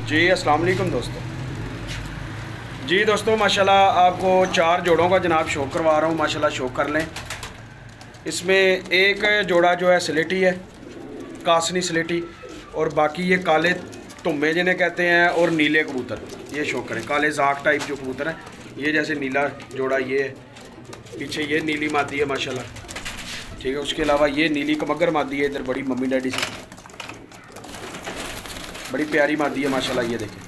जी अस्सलाम वालेकुम दोस्तों। जी दोस्तों माशाल्लाह आपको 4 जोड़ों का जनाब शौक करवा रहा हूँ। माशाल्लाह शौक कर लें। इसमें एक जोड़ा जो है स्लेटी है, कासनी स्लेटी, और बाकी ये काले तुम्बे जिन्हें कहते हैं और नीले कबूतर, ये शौक करें। काले जाक टाइप जो कबूतर हैं, ये जैसे नीला जोड़ा ये है, पीछे ये नीली मादी है माशाल्लाह, ठीक है। उसके अलावा ये नीली कमगर मादी है, इधर बड़ी मम्मी डैडी से बड़ी प्यारी मादी है माशाल्लाह। ये देखें,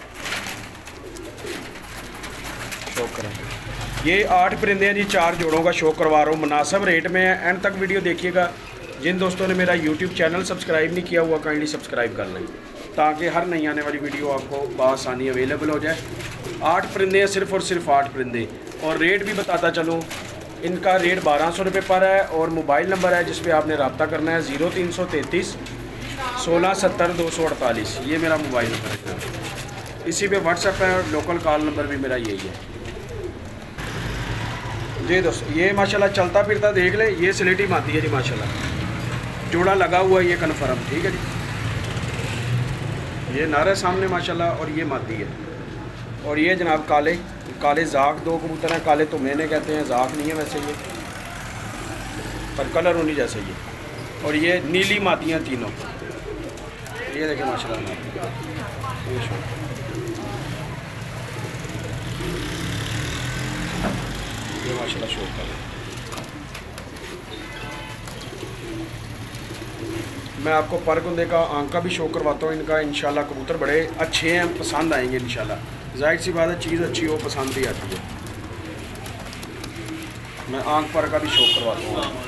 शौक करें। ये 8 परिंदे हैं जी, 4 जोड़ों का शौक करवा रहा हूँ, मुनासिब रेट में है। एंड तक वीडियो देखिएगा। जिन दोस्तों ने मेरा यूट्यूब चैनल सब्सक्राइब नहीं किया हुआ, काइंडली सब्सक्राइब कर लें, ताकि हर नई आने वाली वीडियो आपको बआसानी अवेलेबल हो जाए। 8 परिंदे हैं, सिर्फ़ और सिर्फ 8 परिंदे। और रेट भी बताता चलूँ, इनका रेट 1200 रुपये पर है। और मोबाइल नंबर है जिस पर आपने रब्ता करना है 0333 16 70 248। ये मेरा मोबाइल नंबर है। इसी पे व्हाट्सएप है और लोकल कॉल नंबर भी मेरा यही है जी दोस्तों। ये माशाल्लाह चलता फिरता देख ले, ये स्लेटी मादी है जी माशाल्लाह, जोड़ा लगा हुआ है ये कन्फर्म, ठीक है जी। ये नर है सामने माशाल्लाह, और ये मादी है। और ये जनाब काले जाक 2 कबूतर हैं। काले तो मैंने कहते हैं, जाक नहीं है वैसे ये, पर कलर उन्हीं जैसे ये। और ये नीली मादियाँ तीनों, ये देखें माशाल्लाह। ये माशाल्लाह शौक कर। मैं आपको परगुंदे का आंख का भी शौक करवाता हूँ इनका। इंशाल्लाह कबूतर बड़े अच्छे हैं, पसंद आएंगे इंशाल्लाह। जाहिर सी बात है, चीज़ अच्छी हो पसंद भी आती है। मैं आंख पर का भी शौक करवाता हूँ।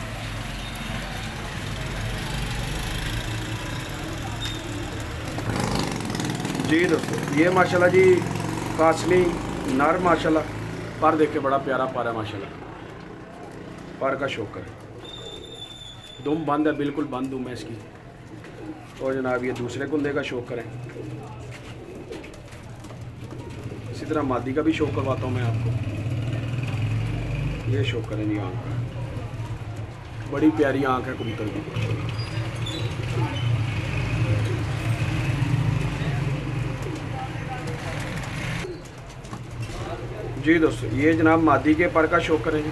जी दोस्तों, ये माशाल्लाह जी कासनी नर माशाल्लाह, पर देख के बड़ा प्यारा पर है माशाल्लाह। पर का शौक है, दुम बंद है, बिल्कुल बंद दुम है इसकी। और जनाब ये दूसरे कुंदे का शौक करें। इसी तरह मादी का भी शौक करवाता हूँ मैं आपको। ये शौक करें जी आँख, बड़ी प्यारी आँख है कबूतर की। जी दोस्तों, ये जनाब मादी के पर का शौक करें जी।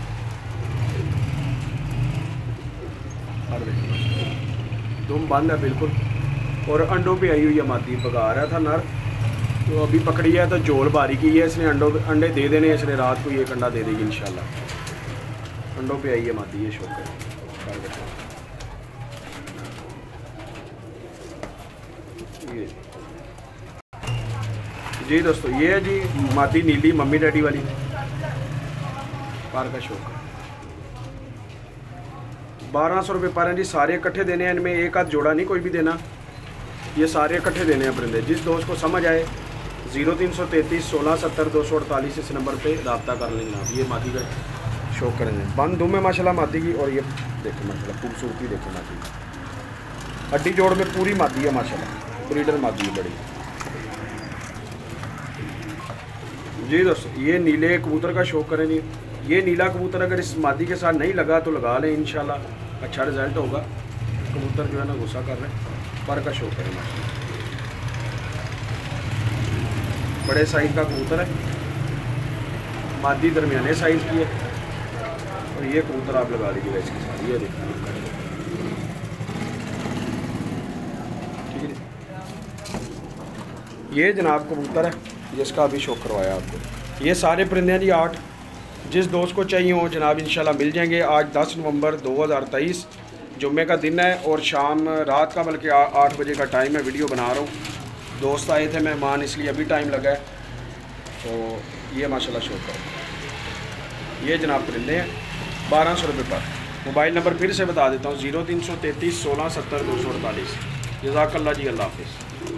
दुम बंद है बिल्कुल, और अंडों पे आई हुई है मादी। भगा रहा था नर, तो अभी पकड़ी है तो जोल बारी की है इसने। अंडे दे देने, इसने रात को ये अंडा दे देगी इंशाल्लाह। अंडों पे आई है मादी, ये शौक करें। जी दोस्तों, ये है जी मादी नीली मम्मी डैडी वाली, पर का शौक। 1200 रुपये पर हैं जी, सारे इकट्ठे देने हैं। इनमें एक आध जोड़ा नहीं कोई भी देना, ये सारे इकट्ठे देने हैं परिंदे। जिस दोस्त को समझ आए 0333 16 70 248 इस नंबर पे रब्ता कर लेंगे आप। ये मादी का शौक करेंगे। बंद धूम है माशाल्लाह मादी की। और ये देखें माशाल्लाह खूबसूरती देखें मादी की, हड्डी जोड़ में पूरी मादी है माशाल्लाह, ब्रीडर मादी है बड़ी। जी दोस्तों, ये नीले कबूतर का शौक करें जी। ये नीला कबूतर अगर इस मादी के साथ नहीं लगा तो लगा लें, इंशाल्लाह अच्छा रिजल्ट होगा। कबूतर जो है ना गुस्सा कर रहे हैं, पर का शौक करें माशाल्लाह। बड़े साइज़ का कबूतर है, मादी दरमियाने साइज़ की है। और ये कबूतर आप लगा लीजिएगा इसके साथ, ये देखिए, ठीक है। ये जनाब कबूतर है जिसका अभी शौक करवाया आपको। ये सारे परिंदे हैं जी 8। जिस दोस्त को चाहिए हो जनाब इंशाल्लाह मिल जाएंगे। आज 10 नवंबर 2023 जुम्मे का दिन है, और शाम रात का बल्कि 8 बजे का टाइम है। वीडियो बना रहा हूँ, दोस्त आए थे मेहमान, इसलिए अभी टाइम लगा है। तो ये माशाल्लाह शौक करो। ये जनाब परिंदे हैं 1200 रुपये पर। मोबाइल नंबर फिर से बता देता हूँ 0333 16 70 248। जज़ाकल्लाह जी, अल्लाह हाफ़िज़।